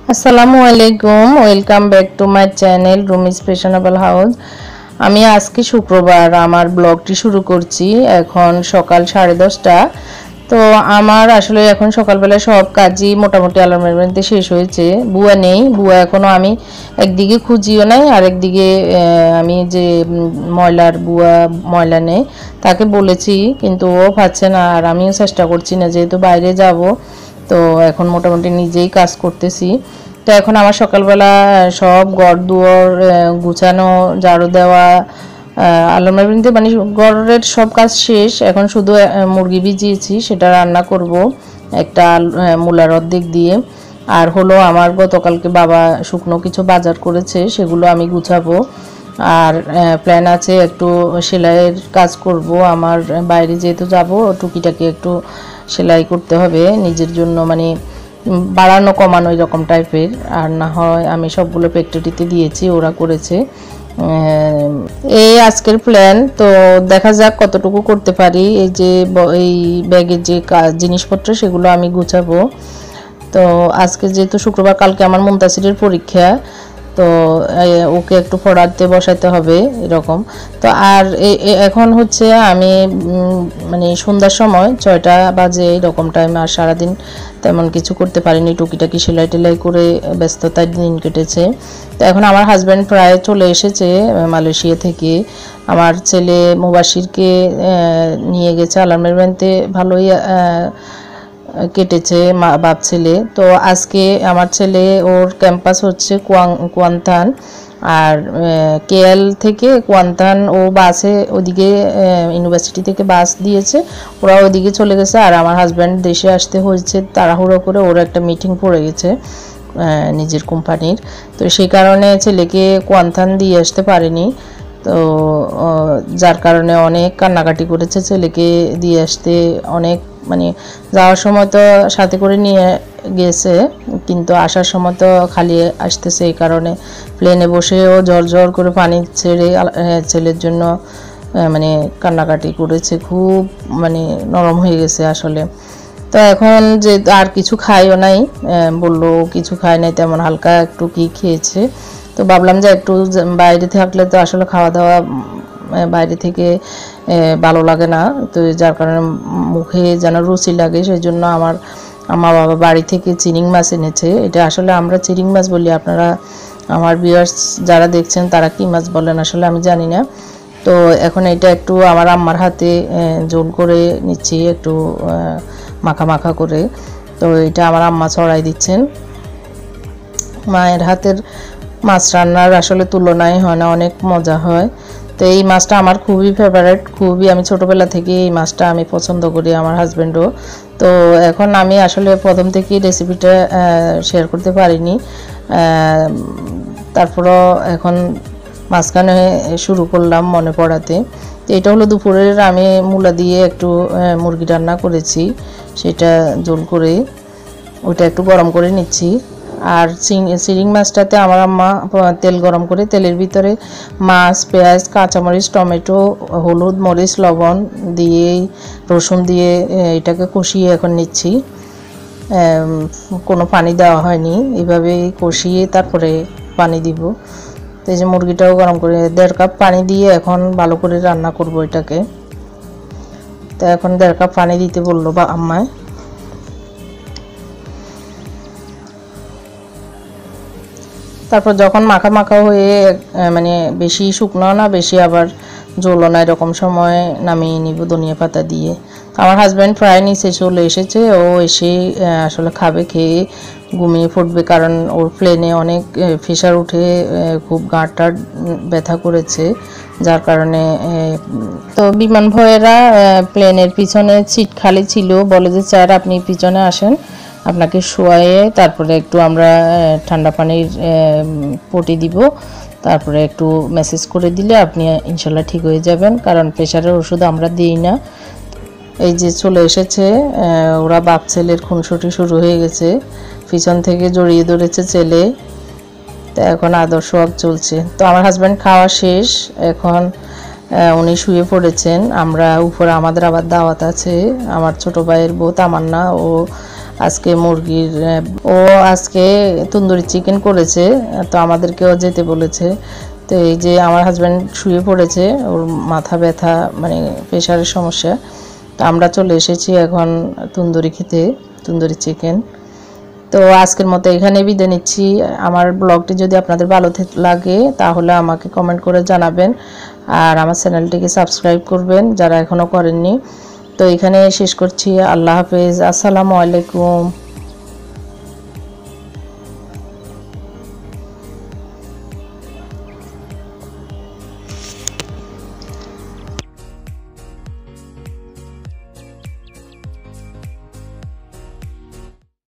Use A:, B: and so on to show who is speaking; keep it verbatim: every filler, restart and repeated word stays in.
A: আসসালামু আলাইকুম, welcome back to my channel Rumi's fashionable house. আমি আজকে শুক্রবার আমার ব্লগটি শুরু করছি। এখন সকাল সাড়ে দশটা। তো আমার আসলে এখন সকালবেলা সব কাজই মোটামুটি আলমারির মধ্যে শেষ হয়েছে। বুয়া নেই, বুয়া এখনও আমি একদিকে খুঁজিও নাই, আর একদিকে আমি যে ময়লার বুয়া ময়লা নেই তাকে বলেছি, কিন্তু ও পাচ্ছে না, আর আমিও চেষ্টা করছি না, যেহেতু বাইরে যাব। তো এখন মোটামুটি নিজেই কাজ করতেছি। তো এখন আমার সকালবেলা সব ঘর দুয়ার গুছানো, ঝাড়ু দেওয়া, আলমারিতে মানে ঘরের সব কাজ শেষ। এখন শুধু মুরগি ভিজিয়েছি, সেটা রান্না করব একটা মূলার অর্ধেক দিয়ে। আর হলো আমার গতকালকে বাবা শুকনো কিছু বাজার করেছে, সেগুলো আমি গুছাবো। আর প্ল্যান আছে একটু সেলাইয়ের কাজ করব। আমার বাইরে যেহেতু যাব, টুকিটাকি একটু সেলাই করতে হবে নিজের জন্য, মানে বাড়ানো কমানো এরকম টাইপের। আর না হয় আমি সবগুলো ফ্যাক্টরিতে দিয়েছি, ওরা করেছে। এই আজকের প্ল্যান, তো দেখা যাক কতটুকু করতে পারি। এই যে এই ব্যাগের যে জিনিসপত্র সেগুলো আমি গুছাবো। তো আজকে যেহেতু শুক্রবার, কালকে আমার মুনতাসিরের পরীক্ষা, তো ওকে একটু পড়াতে বসাতে হবে এরকম। তো আর এখন হচ্ছে আমি মানে সন্ধ্যার সময় ছয়টা বাজে এরকম টাইমে, আর সারাদিন তেমন কিছু করতে পারিনি, টুকিটাকি সেলাই টেলাই করে ব্যস্ততার দিন কেটেছে। তো এখন আমার হাজব্যান্ড প্রায় চলে এসেছে মালয়েশিয়া থেকে। আমার ছেলে মুবাশিরকে নিয়ে গেছে আলমের বাড়িতে, ভালোই কেটেছে মা বাপ ছেলে। তো আজকে আমার ছেলে, ওর ক্যাম্পাস হচ্ছে কুয়াং কুয়ান্তান, আর কেএল থেকে কুয়ান্তান ও বাসে ওদিকে ইউনিভার্সিটি থেকে বাস দিয়েছে, ওরা ওদিকে চলে গেছে। আর আমার হাজব্যান্ড দেশে আসতে হয়েছে তাড়াহুড়ো করে, ওর একটা মিটিং পড়ে গেছে নিজের কোম্পানির। তো সেই কারণে ছেলেকে কুয়ান্তান দিয়ে আসতে পারেনি। তো যার কারণে অনেক কান্নাকাটি করেছে ছেলেকে দিয়ে আসতে। অনেক মানে যাওয়ার সময় তো সাথে করে নিয়ে গেছে, কিন্তু আসার সময় তো খালি আসতেছে। এই কারণে প্লেনে বসেও ঝর ঝর করে পানি ছেড়ে ছেলের জন্য মানে কান্নাকাটি করেছে, খুব মানে নরম হয়ে গেছে আসলে। তো এখন যে আর কিছু খাইও নাই, বললো কিছু খায় নাই তেমন, হালকা একটু কি খেয়েছে। তো ভাবলাম যে একটু বাইরে থাকলে তো আসলে খাওয়া দাওয়া বাইরে থেকে ভালো লাগে না, তো যার কারণে মুখে যেন রুচি লাগে। সেই জন্য আমার মা বাবা বাড়ি থেকে চিংড়ি মাছ এনেছে। এটা আসলে আমরা চিংড়ি মাছ বলি, আপনারা আমার ভিউয়ার্স যারা দেখছেন তারা কি মাছ বলেন আসলে আমি জানি না। তো এখন এটা একটু আমার আম্মার হাতে জোল করে নিচ্ছি, একটু মাখা মাখা করে। তো এটা আমার আম্মা ছড়াই দিচ্ছেন। মায়ের হাতের মাছ রান্নার আসলে তুলনাই হয় না, অনেক মজা হয়। তো এই মাছটা আমার খুবই ফেভারিট, খুবই, আমি ছোটোবেলা থেকে এই মাছটা আমি পছন্দ করি, আমার হাজব্যান্ডও। তো এখন আমি আসলে প্রথম থেকেই রেসিপিটা শেয়ার করতে পারিনি, তারপরও এখন মাঝখানে শুরু করলাম মনে পড়াতে। তো এটা হলো দুপুরের, আমি মূলা দিয়ে একটু মুরগি রান্না করেছি, সেটা ঝোল করে ওইটা একটু গরম করে নিচ্ছি। আর চিংড়ি মাছটাতে আমার আম্মা তেল গরম করে তেলের ভিতরে মাছ, পেঁয়াজ, কাঁচামরিচ, টমেটো, হলুদ, মরিচ, লবণ দিয়ে, রসুন দিয়ে এটাকে কষিয়ে এখন নিচ্ছি। কোনো পানি দেওয়া হয়নি, এভাবে কষিয়ে তারপরে পানি দিব। তো এই যে মুরগিটাও গরম করে দেড় কাপ পানি দিয়ে এখন ভালো করে রান্না করব এটাকে। তো এখন দেড় কাপ পানি দিতে বললো বা আম্মায়। তারপর যখন মাখা মাখা হয়ে মানে বেশি শুকনো না, বেশি আবার ঝোলও না, এরকম সময় নামিয়ে নিব ধনিয়া পাতা দিয়ে। আমার হাজব্যান্ড প্রায় নিচে চলে এসেছে, ও এসে আসলে খাবে, খেয়ে ঘুমিয়ে পড়বে, কারণ ওর প্লেনে অনেক প্রেশার উঠে খুব গাঁটটা ব্যথা করেছে, যার কারণে। তো বিমান ভয়েরা প্লেনের পিছনে সিট খালি ছিল, বলে যে স্যার আপনি পিছনে আসেন, আপনাকে শোয়ায়ে তারপরে একটু আমরা ঠান্ডা পানির পটি দিব, তারপরে একটু মেসেজ করে দিলে আপনি ইনশাল্লাহ ঠিক হয়ে যাবেন, কারণ প্রেশারের ওষুধ আমরা দিই না। এই যে চলে এসেছে ওরা, বাপ ছেলের খুনসুটি শুরু হয়ে গেছে, পিছন থেকে জড়িয়ে ধরেছে ছেলে। তো এখন আদর সোয়াগ চলছে। তো আমার হাজব্যান্ড খাওয়া শেষ, এখন উনি শুয়ে পড়েছেন। আমরা উপরে, আমাদের আবার দাওয়াত আছে, আমার ছোট ভাইয়ের বউ তামান্না ও আজকে মুরগির ও আজকে তন্দুরি চিকেন করেছে, তো আমাদেরকেও যেতে বলেছে। তো এই যে আমার হাজব্যান্ড শুয়ে পড়েছে, ওর মাথা ব্যথা মানে প্রেশারের সমস্যা। তো আমরা চলে এসেছি এখন তন্দুরি খেতে, তন্দুরি চিকেন। তো আজকের মতো এখানে বিদায় নিচ্ছি। আমার ব্লগটি যদি আপনাদের ভালো লাগে তাহলে আমাকে কমেন্ট করে জানাবেন, আর আমার চ্যানেলটিকে সাবস্ক্রাইব করবেন যারা এখনও করেননি। তো এখানে শেষ করছি। আল্লাহ হাফেজ, আসসালামু আলাইকুম।